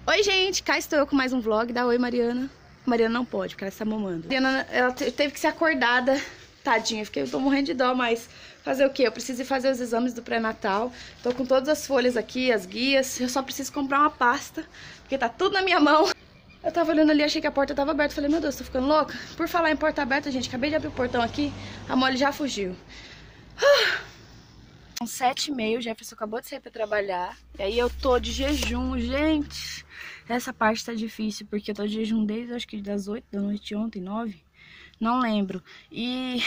Oi, gente, cá estou eu com mais um vlog. Dá oi, Mariana. Mariana não pode, porque ela está mamando. Mariana, ela teve que ser acordada, tadinha. Eu tô morrendo de dó, mas fazer o quê? Eu preciso ir fazer os exames do pré-natal. Tô com todas as folhas aqui, as guias. Eu só preciso comprar uma pasta, porque tá tudo na minha mão. Eu tava olhando ali, achei que a porta tava aberta. Falei, meu Deus, tô ficando louca. Por falar em porta aberta, gente, acabei de abrir o portão aqui. A Molly já fugiu. São 7h30, o Jefferson acabou de sair pra trabalhar. E aí eu tô de jejum, gente. Essa parte tá difícil, porque eu tô de jejum desde, acho que das 8 da noite ontem, 9. Não lembro. E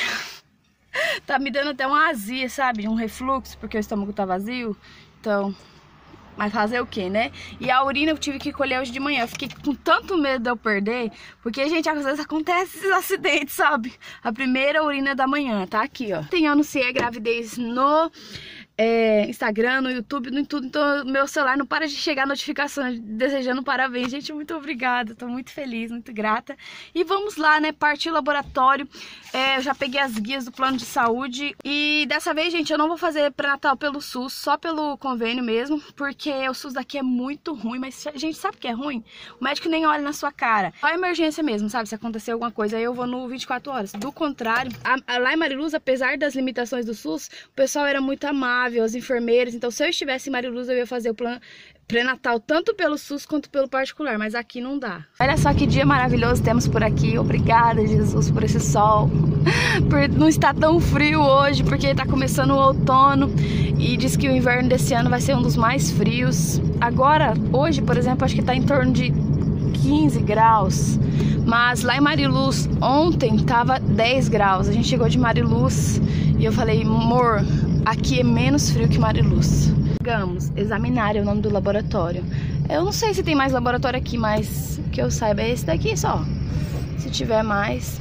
tá me dando até uma azia, sabe? Um refluxo, porque o estômago tá vazio. Então, mas fazer o quê, né? E a urina eu tive que colher hoje de manhã. Eu fiquei com tanto medo de eu perder, porque, gente, às vezes acontece esses acidentes, sabe? A primeira urina da manhã, tá aqui, ó. Eu anunciei a gravidez no Instagram, no YouTube, no tudo. Então meu celular não para de chegar notificações desejando parabéns. Gente, muito obrigada, tô muito feliz, muito grata. E vamos lá, né, partir o laboratório. Eu já peguei as guias do plano de saúde. E dessa vez, gente, eu não vou fazer pré-natal pelo SUS, só pelo convênio mesmo, porque o SUS daqui é muito ruim. Mas, gente, sabe o que é ruim? O médico nem olha na sua cara. Só emergência mesmo, sabe? Se acontecer alguma coisa, aí eu vou no 24 horas. Do contrário, lá em Mariluz, apesar das limitações do SUS, o pessoal era muito amável, as enfermeiras. Então, se eu estivesse em Mariluz, eu ia fazer o plano pré-natal tanto pelo SUS quanto pelo particular, mas aqui não dá. Olha só que dia maravilhoso temos por aqui. Obrigada, Jesus, por esse sol, por não estar tão frio hoje, porque tá começando o outono e diz que o inverno desse ano vai ser um dos mais frios. Agora, hoje, por exemplo, acho que tá em torno de 15 graus, mas lá em Mariluz ontem tava 10 graus. A gente chegou de Mariluz e eu falei, amor, aqui é menos frio que Mariluz. Vamos examinar, é o nome do laboratório. Eu não sei se tem mais laboratório aqui, mas que eu saiba é esse daqui só. Se tiver mais,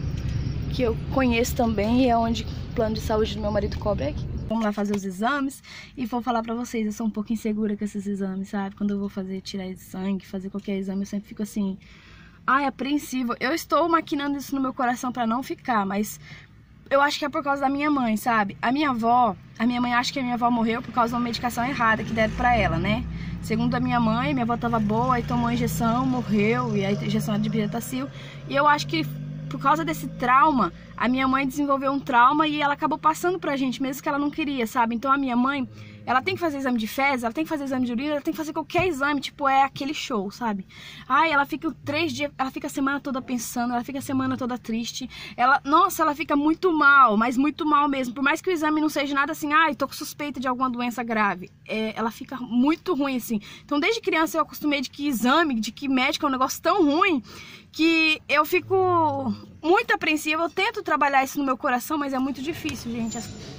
que eu conheço também, e é onde o plano de saúde do meu marido cobra aqui. Vamos lá fazer os exames e vou falar pra vocês, eu sou um pouco insegura com esses exames, sabe? Quando eu vou tirar de sangue, fazer qualquer exame, eu sempre fico assim, apreensiva. Eu estou maquinando isso no meu coração pra não ficar, mas eu acho que é por causa da minha mãe, sabe? A minha mãe acha que a minha avó morreu por causa de uma medicação errada que deram pra ela, né? Segundo a minha mãe, minha avó tava boa, aí tomou a injeção, morreu, e a injeção era de Bezetacil. E eu acho que por causa desse trauma, a minha mãe desenvolveu um trauma e ela acabou passando pra gente, mesmo que ela não queria, sabe? Então a minha mãe, ela tem que fazer exame de fezes, ela tem que fazer exame de urina, ela tem que fazer qualquer exame, tipo, é aquele show, sabe? Ela fica 3 dias, ela fica a semana toda pensando, ela fica a semana toda triste. Nossa, ela fica muito mal, mas muito mal mesmo. Por mais que o exame não seja nada assim, tô com suspeita de alguma doença grave. Ela fica muito ruim, assim. Então, desde criança eu acostumei de que exame, de que médico é um negócio tão ruim, que eu fico muito apreensiva. Eu tento trabalhar isso no meu coração, mas é muito difícil, gente.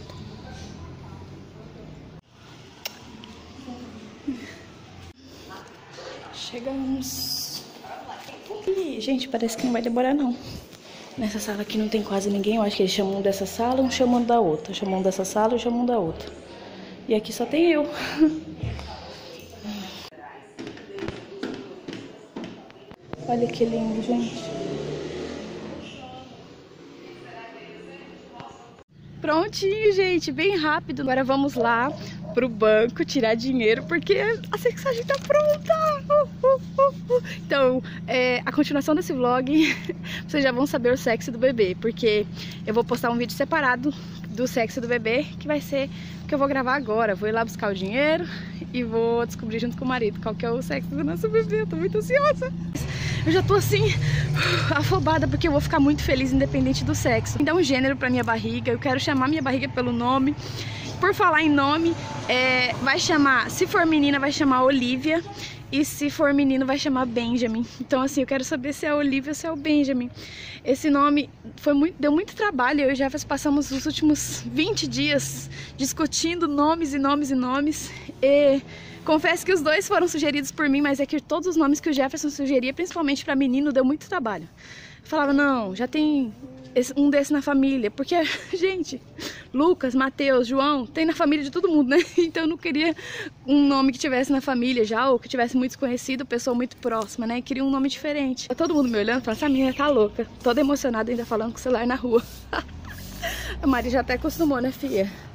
Chegamos. Ih, gente, parece que não vai demorar não. Nessa sala aqui não tem quase ninguém. Eu acho que eles chamam um dessa sala, um chamam da outra. Chamam um dessa sala, um chamam da outra. E aqui só tem eu. Olha que lindo, gente. Prontinho, gente, bem rápido. Agora vamos lá pro banco tirar dinheiro, porque a sexagem tá pronta. Então, a continuação desse vlog, vocês já vão saber o sexo do bebê, porque eu vou postar um vídeo separado do sexo do bebê, que vai ser o que eu vou gravar agora. Vou ir lá buscar o dinheiro e vou descobrir junto com o marido qual que é o sexo do nosso bebê. Eu tô muito ansiosa. Eu já tô assim, afobada, porque eu vou ficar muito feliz independente do sexo. Dá um gênero pra minha barriga, eu quero chamar minha barriga pelo nome. Por falar em nome, vai chamar, se for menina vai chamar Olivia, e se for menino vai chamar Benjamin. Então assim, eu quero saber se é a Olivia ou se é o Benjamin. Esse nome deu muito trabalho, eu e o Jefferson passamos os últimos 20 dias discutindo nomes e nomes e nomes. Confesso que os dois foram sugeridos por mim, mas é que todos os nomes que o Jefferson sugeria, principalmente para menino, deu muito trabalho. Eu falava, não, já tem um desse na família, porque, gente, Lucas, Mateus, João, tem na família de todo mundo, né? Então eu não queria um nome que tivesse na família já, ou que tivesse muito desconhecido, pessoa muito próxima, né? Eu queria um nome diferente. Todo mundo me olhando, falando, essa menina tá louca, toda emocionada ainda falando com o celular na rua. A Mari já até acostumou, né, filha?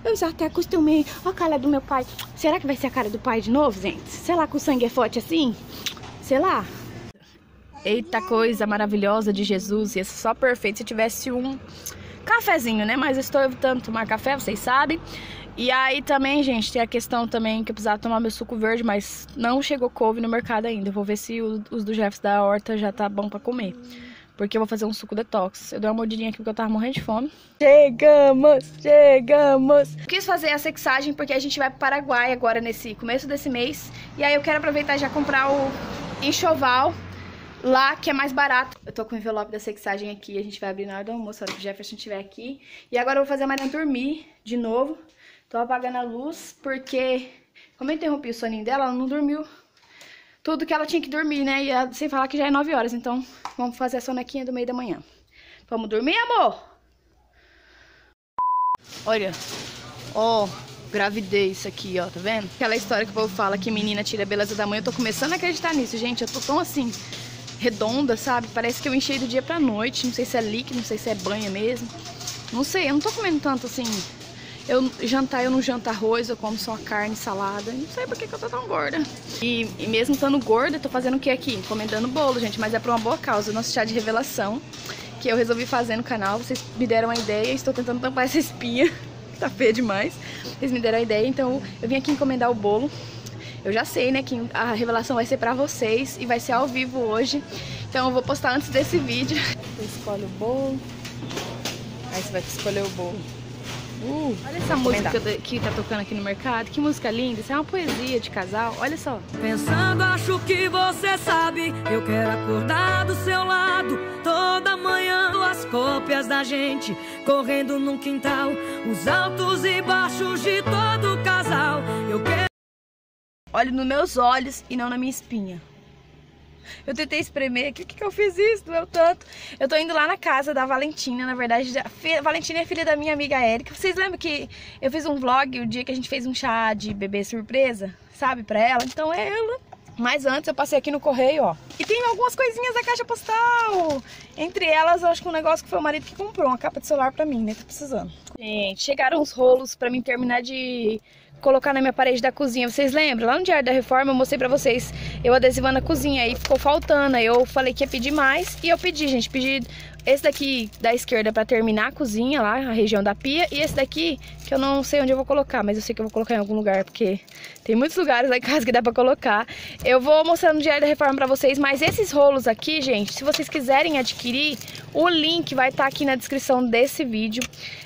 Eu já até acostumei. Olha a cara do meu pai. Será que vai ser a cara do pai de novo, gente? Sei lá, com o sangue é forte assim? Sei lá. Eita coisa maravilhosa de Jesus. Ia ser só perfeito se tivesse um cafezinho, né? Mas eu estou evitando tomar café, vocês sabem. E aí também, gente, tem a questão também que eu precisava tomar meu suco verde, mas não chegou couve no mercado ainda. Eu vou ver se os do Jefferson da horta já tá bom pra comer. Porque eu vou fazer um suco detox. Eu dei uma mordidinha aqui porque eu tava morrendo de fome. Chegamos! Quis fazer a sexagem porque a gente vai pro Paraguai agora nesse começo desse mês. E aí eu quero aproveitar e já comprar o enxoval lá, que é mais barato. Eu tô com o envelope da sexagem aqui. A gente vai abrir na hora do almoço, na hora que o Jefferson estiver aqui. E agora eu vou fazer a Mariana dormir de novo. Tô apagando a luz porque, como eu interrompi o soninho dela, ela não dormiu tudo que ela tinha que dormir, né? E sem falar que já é 9 horas, então vamos fazer a sonequinha do meio da manhã. Vamos dormir, amor? Olha, ó, gravidez aqui, ó, tá vendo? Aquela história que o povo fala que menina tira a beleza da mãe. Eu tô começando a acreditar nisso, gente. Eu tô tão assim, redonda, sabe? Parece que eu enchei do dia pra noite. Não sei se é líquido, não sei se é banha mesmo. Não sei, eu não tô comendo tanto assim. Eu não janto arroz, eu como só carne, salada. Não sei por que eu tô tão gorda. E mesmo estando gorda, eu tô fazendo o que aqui? Encomendando bolo, gente. Mas é por uma boa causa. O nosso chá de revelação, que eu resolvi fazer no canal. Vocês me deram a ideia. Estou tentando tampar essa espinha. Tá feia demais. Vocês me deram a ideia. Então eu vim aqui encomendar o bolo. Eu já sei, né, que a revelação vai ser pra vocês. E vai ser ao vivo hoje. Então eu vou postar antes desse vídeo. Você escolhe o bolo. Aí você vai escolher o bolo. Olha essa música que tá tocando aqui no mercado. Que música linda. Isso é uma poesia de casal. Olha só. Pensando, acho que você sabe. Eu quero acordar do seu lado toda manhã. As cópias da gente correndo num quintal. Os altos e baixos de todo casal. Eu quero... Olhe nos meus olhos e não na minha espinha. Eu tentei espremer aqui, o que eu fiz isso? Doeu tanto. Eu tô indo lá na casa da Valentina, na verdade, a Valentina é filha da minha amiga Érica. Vocês lembram que eu fiz um vlog o dia que a gente fez um chá de bebê surpresa, sabe, pra ela? Então é ela. Mas antes eu passei aqui no correio, ó. E tem algumas coisinhas da caixa postal. Entre elas, eu acho que um negócio que foi o marido que comprou, uma capa de celular pra mim, né? Tô precisando. Gente, chegaram os rolos pra mim terminar de colocar na minha parede da cozinha. Vocês lembram? Lá no Diário da Reforma eu mostrei pra vocês eu adesivando a cozinha. Aí ficou faltando. Aí eu falei que ia pedir mais. E eu pedi, gente. Pedi esse daqui da esquerda pra terminar a cozinha lá, a região da pia. E esse daqui que eu não sei onde eu vou colocar. Mas eu sei que eu vou colocar em algum lugar. Porque tem muitos lugares lá em casa que dá pra colocar. Eu vou mostrar no Diário da Reforma pra vocês. Mas esses rolos aqui, gente, se vocês quiserem adquirir, o link vai estar aqui na descrição desse vídeo.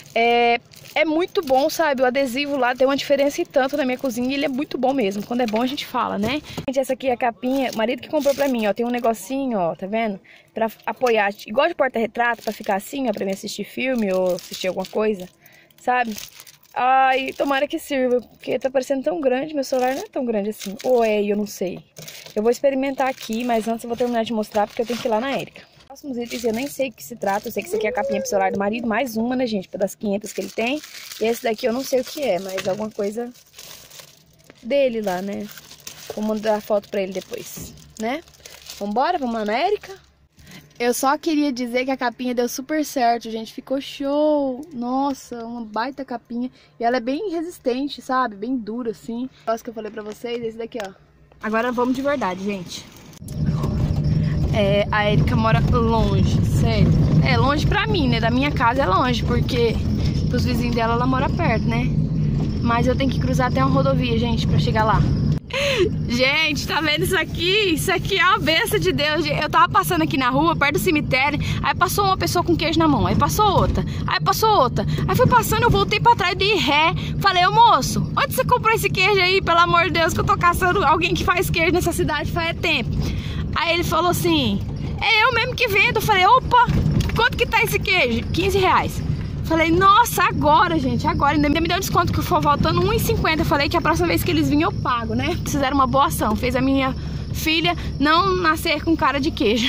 É muito bom, sabe? O adesivo lá tem uma diferença e tanto na minha cozinha. E ele é muito bom mesmo. Quando é bom a gente fala, né? Gente, essa aqui é a capinha. O marido que comprou pra mim, ó. Tem um negocinho, ó. Tá vendo? Pra apoiar. Igual de porta-retrato, pra ficar assim, ó. Pra mim assistir filme ou assistir alguma coisa. Sabe? Ai, tomara que sirva. Porque tá parecendo tão grande. Meu celular não é tão grande assim. Ou é, eu não sei. Eu vou experimentar aqui. Mas antes eu vou terminar de mostrar. Porque eu tenho que ir lá na Érica. Próximos itens eu nem sei o que se trata. Eu sei que isso aqui é a capinha pro celular do marido. Mais uma, né, gente? Das 500 que ele tem. E esse daqui eu não sei o que é. Mas alguma coisa dele lá, né? Vou mandar foto pra ele depois, né? Vambora? Vamos lá na Érica? Eu só queria dizer que a capinha deu super certo, gente. Ficou show. Nossa, uma baita capinha. E ela é bem resistente, sabe? Bem dura, assim. O negócio que eu falei pra vocês, esse daqui, ó. Agora vamos de verdade, gente. A Érica mora longe, sério. É longe pra mim, né? Da minha casa é longe, porque pros vizinhos dela ela mora perto, né? Mas eu tenho que cruzar até uma rodovia, gente, pra chegar lá. Gente, tá vendo isso aqui? Isso aqui é uma bênção de Deus. Eu tava passando aqui na rua, perto do cemitério. Aí passou uma pessoa com queijo na mão. Aí passou outra. Aí passou outra. Aí fui passando, eu voltei pra trás, dei ré. Falei, ô moço, onde você comprou esse queijo aí? Pelo amor de Deus, que eu tô caçando alguém que faz queijo nessa cidade faz tempo. Aí ele falou assim, é eu mesmo que vendo. Eu falei, opa, quanto que tá esse queijo? 15 reais. Falei, nossa, agora, gente, agora. Ainda me deu desconto que for faltando R$1,50. Falei que a próxima vez que eles vinham eu pago, né? Fizeram uma boa ação. Fez a minha filha não nascer com cara de queijo.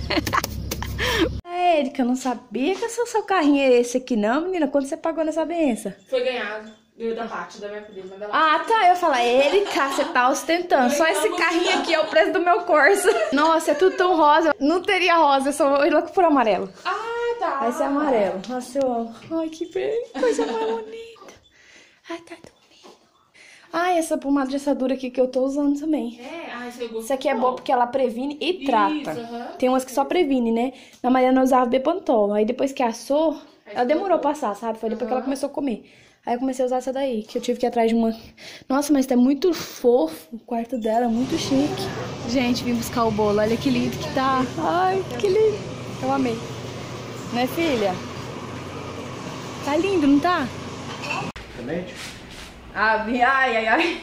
Érica, eu não sabia que seu carrinho é esse aqui não, menina. Quanto você pagou nessa benção? Foi ganhado. Deu da parte da minha filha. Ah, tá. Eu ia falar, Érica, você tá ostentando. Só esse carrinho aqui é o preço do meu Corsa. Nossa, é tudo tão rosa. Não teria rosa, eu sou louca por amarelo. Ah, tá. Esse é amarelo. Nossa, eu amo. Ai, que bem. Coisa mais bonita. Ai, tá dormindo. Ai, essa pomada de assadura aqui que eu tô usando também. Isso aqui é bom porque ela previne e trata. Tem umas que só previne, né? Na Mariana eu usava Bepantol. Aí depois que assou, ela demorou a passar, sabe? Foi depois que ela começou a comer. Aí eu comecei a usar essa daí, que eu tive que ir atrás de uma... Nossa, mas tá muito fofo o quarto dela, muito chique. Gente, vim buscar o bolo, olha que lindo que tá. Ai, que lindo. Eu amei. Né, filha? Tá lindo, não tá? Semente? Ai, ai, ai.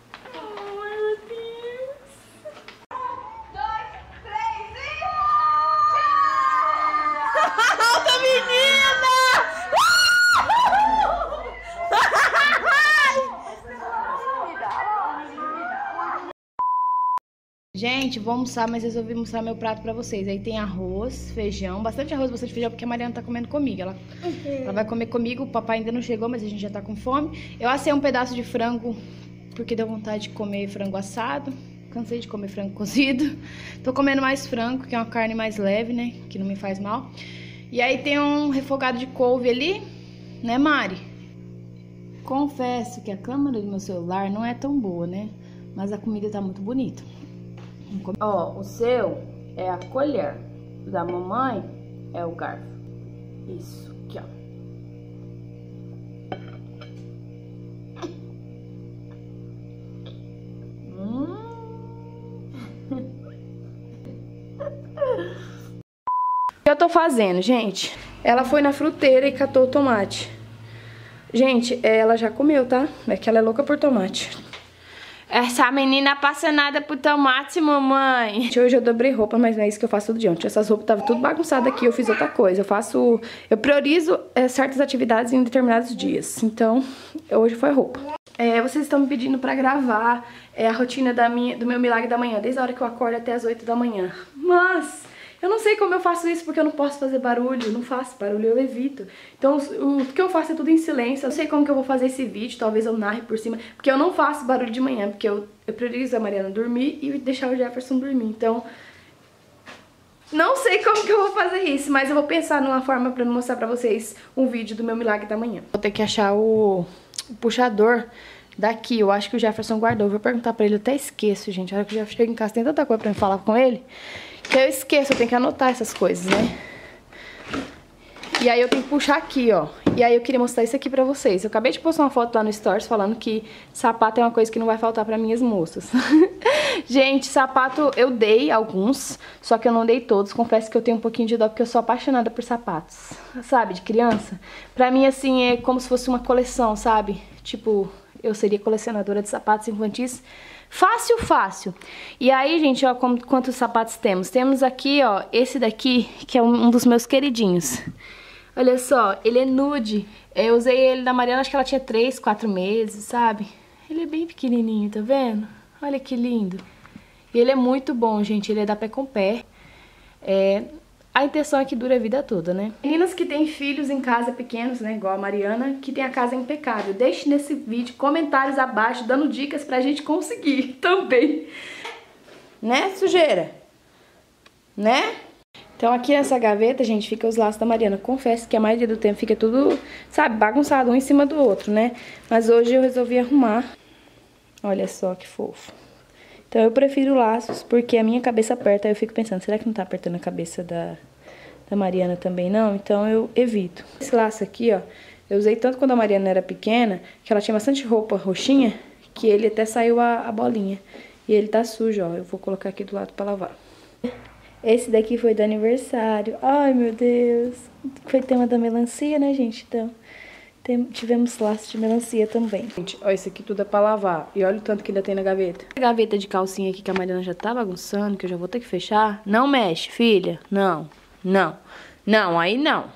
Gente, vou almoçar, mas resolvi mostrar meu prato pra vocês. Aí tem arroz, feijão, bastante arroz, bastante feijão, porque a Mariana tá comendo comigo. Ela vai comer comigo, o papai ainda não chegou, mas a gente já tá com fome. Eu assei um pedaço de frango, porque deu vontade de comer frango assado. Cansei de comer frango cozido. Tô comendo mais frango, que é uma carne mais leve, né, que não me faz mal. E aí tem um refogado de couve ali, né, Mari? Confesso que a câmera do meu celular não é tão boa, né, mas a comida tá muito bonita. Ó, o seu é a colher, o da mamãe é o garfo. Isso, aqui, ó. O que eu tô fazendo, gente? Ela foi na fruteira e catou o tomate. Gente, ela já comeu, tá? É que ela é louca por tomate. Essa menina apaixonada por tomate, mamãe. Hoje eu dobrei roupa, mas não é isso que eu faço todo dia. Ontem essas roupas estavam tudo bagunçadas aqui, eu fiz outra coisa. Eu priorizo certas atividades em determinados dias. Então, hoje foi roupa. Vocês estão me pedindo pra gravar a rotina do meu milagre da manhã, desde a hora que eu acordo até as 8 da manhã. Mas eu não sei como eu faço isso, porque eu não posso fazer barulho, não faço barulho, eu evito. Então o que eu faço é tudo em silêncio. Eu não sei como que eu vou fazer esse vídeo, talvez eu narre por cima, porque eu não faço barulho de manhã, porque eu priorizo a Mariana dormir e deixar o Jefferson dormir. Então, não sei como que eu vou fazer isso, mas eu vou pensar numa forma pra mostrar pra vocês um vídeo do meu milagre da manhã. Vou ter que achar o puxador daqui, eu acho que o Jefferson guardou. Vou perguntar pra ele, eu até esqueço, gente. A hora que o Jefferson chega em casa tem tanta coisa pra me falar com ele, que eu esqueço, eu tenho que anotar essas coisas, né? E aí eu tenho que puxar aqui, ó. E aí eu queria mostrar isso aqui pra vocês. Eu acabei de postar uma foto lá no Stories falando que sapato é uma coisa que não vai faltar pra minhas moças. Gente, sapato eu dei alguns, só que eu não dei todos. Confesso que eu tenho um pouquinho de dó, porque eu sou apaixonada por sapatos, sabe? De criança. Pra mim, assim, é como se fosse uma coleção, sabe? Tipo, eu seria colecionadora de sapatos infantis. Fácil, fácil. E aí, gente, ó, quantos sapatos temos? Temos aqui, ó, esse daqui, que é um dos meus queridinhos. Olha só, ele é nude. Eu usei ele da Mariana, acho que ela tinha 3, 4 meses, sabe? Ele é bem pequenininho, tá vendo? Olha que lindo. E ele é muito bom, gente. Ele é da Pé com Pé. A intenção é que dure a vida toda, né? Meninas que têm filhos em casa pequenos, né, igual a Mariana, que tem a casa impecável. Deixe nesse vídeo comentários abaixo, dando dicas pra gente conseguir também. Né, sujeira? Né? Então aqui nessa gaveta, gente, fica os laços da Mariana. Confesso que a maioria do tempo fica tudo, sabe, bagunçado um em cima do outro, né? Mas hoje eu resolvi arrumar. Olha só que fofo. Então eu prefiro laços, porque a minha cabeça aperta. Aí eu fico pensando, será que não tá apertando a cabeça da Mariana também não? Então eu evito. Esse laço aqui, ó, eu usei tanto quando a Mariana era pequena, que ela tinha bastante roupa roxinha, que ele até saiu a bolinha. E ele tá sujo, ó. Eu vou colocar aqui do lado pra lavar. Esse daqui foi do aniversário. Ai, meu Deus. Foi tema da melancia, né, gente? Então, tivemos laço de melancia também. Gente, ó, esse aqui tudo é pra lavar. E olha o tanto que ainda tem na gaveta. A gaveta de calcinha aqui que a Mariana já tá bagunçando, que eu já vou ter que fechar. Não mexe, filha. Não, não. Não, aí não.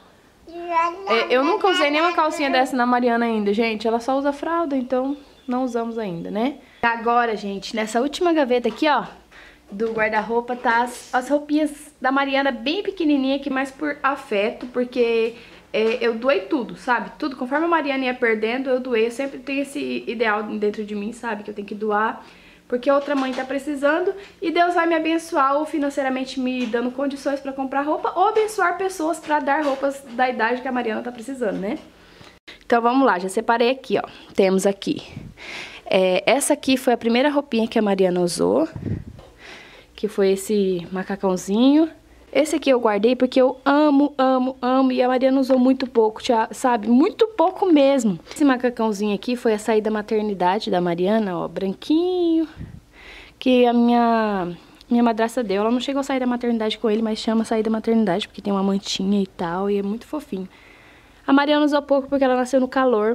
Eu nunca usei nenhuma calcinha dessa na Mariana ainda, gente. Ela só usa fralda, então não usamos ainda, né? Agora, gente, nessa última gaveta aqui, ó, do guarda-roupa, tá as roupinhas da Mariana bem pequenininha aqui, mais por afeto, porque eu doei tudo, sabe? Tudo, conforme a Mariana ia perdendo, eu doei. Eu sempre tenho esse ideal dentro de mim, sabe? Que eu tenho que doar, porque outra mãe tá precisando e Deus vai me abençoar, ou financeiramente me dando condições pra comprar roupa, ou abençoar pessoas pra dar roupas da idade que a Mariana tá precisando, né? Então vamos lá, já separei aqui, ó. Temos aqui. Essa aqui foi a primeira roupinha que a Mariana usou. Que foi esse macacãozinho. Esse aqui eu guardei porque eu amo, amo, amo. E a Mariana usou muito pouco, sabe? Muito pouco mesmo. Esse macacãozinho aqui foi a saída da maternidade da Mariana, ó. Branquinho. Que a minha madrasta deu. Ela não chegou a sair da maternidade com ele, mas chama sair da maternidade. Porque tem uma mantinha e tal. E é muito fofinho. A Mariana usou pouco porque ela nasceu no calor.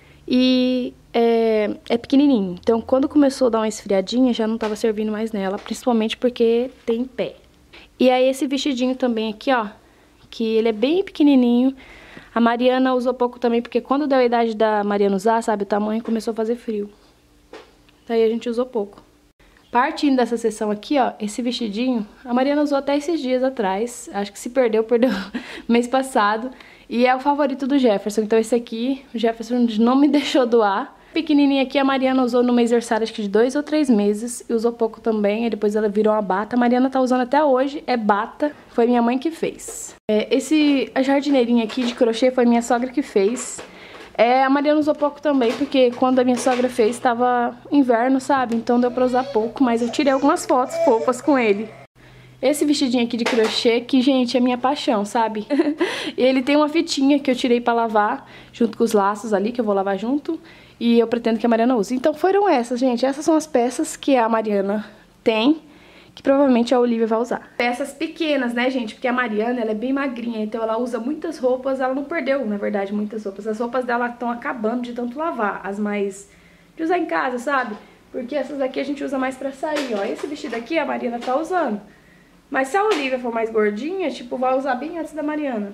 E é pequenininho. Então quando começou a dar uma esfriadinha, já não tava servindo mais nela. Principalmente porque tem pé. E aí esse vestidinho também aqui, ó, que ele é bem pequenininho. A Mariana usou pouco também, porque quando deu a idade da Mariana usar, sabe, o tamanho começou a fazer frio. Daí a gente usou pouco. Partindo dessa seção aqui, ó, esse vestidinho, a Mariana usou até esses dias atrás. Acho que se perdeu mês passado. E é o favorito do Jefferson. Então esse aqui, o Jefferson não me deixou doar. Pequenininha aqui, a Mariana usou no mês versário, acho que de 2 ou 3 meses. E usou pouco também, e depois ela virou uma bata. A Mariana tá usando até hoje, é bata. Foi minha mãe que fez. A jardineirinha aqui de crochê foi minha sogra que fez. A Mariana usou pouco também, porque quando a minha sogra fez, tava inverno, sabe? Então deu pra usar pouco, mas eu tirei algumas fotos fofas com ele. Esse vestidinho aqui de crochê, que, gente, é minha paixão, sabe? Ele tem uma fitinha que eu tirei pra lavar, junto com os laços ali, que eu vou lavar junto. E eu pretendo que a Mariana use. Então foram essas, gente. Essas são as peças que a Mariana tem, que provavelmente a Olivia vai usar. Peças pequenas, né, gente? Porque a Mariana, ela é bem magrinha, então ela usa muitas roupas. Ela não perdeu, na verdade, muitas roupas. As roupas dela estão acabando de tanto lavar. As mais de usar em casa, sabe? Porque essas aqui a gente usa mais pra sair, ó. Esse vestido aqui a Mariana tá usando. Mas se a Olivia for mais gordinha, tipo, vai usar bem antes da Mariana.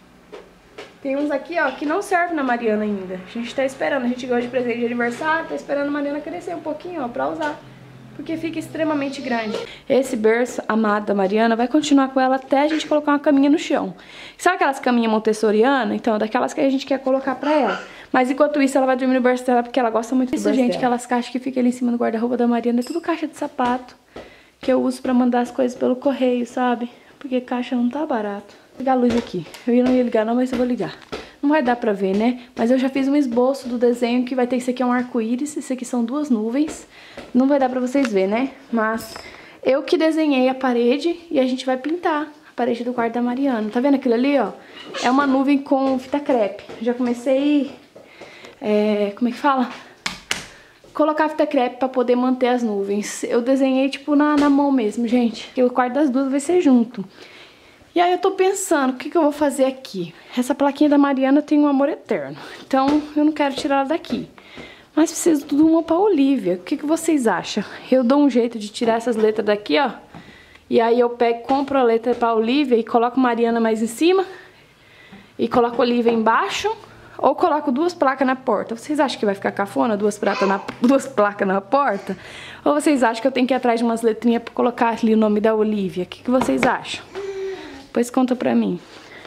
Tem uns aqui, ó, que não servem na Mariana ainda. A gente tá esperando, a gente ganhou de presente de aniversário, tá esperando a Mariana crescer um pouquinho, ó, pra usar. Porque fica extremamente grande. Esse berço amado da Mariana vai continuar com ela até a gente colocar uma caminha no chão. Sabe aquelas caminhas montessorianas? Então, daquelas que a gente quer colocar pra ela. Mas enquanto isso, ela vai dormir no berço dela porque ela gosta muito disso, gente. Aquelas caixas que ficam ali em cima do guarda-roupa da Mariana, é tudo caixa de sapato. Que eu uso pra mandar as coisas pelo correio, sabe? Porque caixa não tá barato. Vou ligar a luz aqui. Eu não ia ligar não, mas eu vou ligar. Não vai dar pra ver, né? Mas eu já fiz um esboço do desenho que vai ter... Isso aqui é um arco-íris, isso aqui são 2 nuvens. Não vai dar pra vocês verem, né? Mas eu que desenhei a parede e a gente vai pintar a parede do quarto da Mariana. Tá vendo aquilo ali, ó? É uma nuvem com fita crepe. Já comecei... como é que fala? Colocar fita crepe pra poder manter as nuvens. Eu desenhei, tipo, na mão mesmo, gente. Porque o quarto das duas vai ser junto. E aí eu tô pensando, o que eu vou fazer aqui? Essa plaquinha da Mariana tem um amor eterno. Então, eu não quero tirar ela daqui. Mas preciso de uma pra Olivia. O que vocês acham? Eu dou um jeito de tirar essas letras daqui, ó. E aí eu pego, compro a letra pra Olivia e coloco Mariana mais em cima. E coloco Olivia embaixo. Ou coloco 2 placas na porta. Vocês acham que vai ficar cafona 2 placas na porta? Ou vocês acham que eu tenho que ir atrás de umas letrinhas pra colocar ali o nome da Olivia? O que vocês acham? Depois conta pra mim.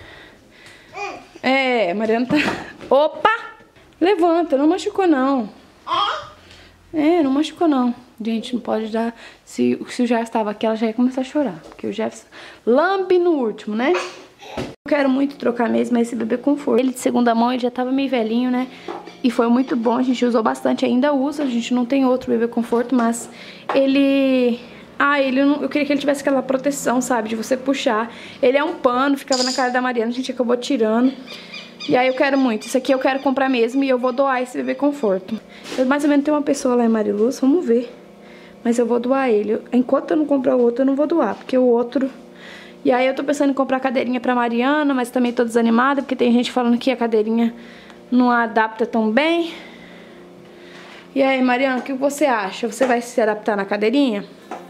Mariana tá... Opa! Levanta, não machucou não. Não machucou não. Gente, não pode dar... Se o Jefferson estava aqui, ela já ia começar a chorar. Porque o Jefferson lambe no último, né? Eu quero muito trocar mesmo esse bebê conforto. Ele de segunda mão, ele já tava meio velhinho, né? E foi muito bom, a gente usou bastante, ainda usa. A gente não tem outro bebê conforto, mas ele... eu queria que ele tivesse aquela proteção, sabe? De você puxar. Ele é um pano, ficava na cara da Mariana, a gente acabou tirando. E aí eu quero muito. Isso aqui eu quero comprar mesmo e eu vou doar esse bebê conforto. Eu mais ou menos tenho uma pessoa lá em Mariluz, vamos ver. Mas eu vou doar ele. Enquanto eu não comprar o outro, eu não vou doar, porque o outro... E aí eu tô pensando em comprar cadeirinha pra Mariana, mas também tô desanimada, porque tem gente falando que a cadeirinha não adapta tão bem. E aí, Mariana, o que você acha? Você vai se adaptar na cadeirinha?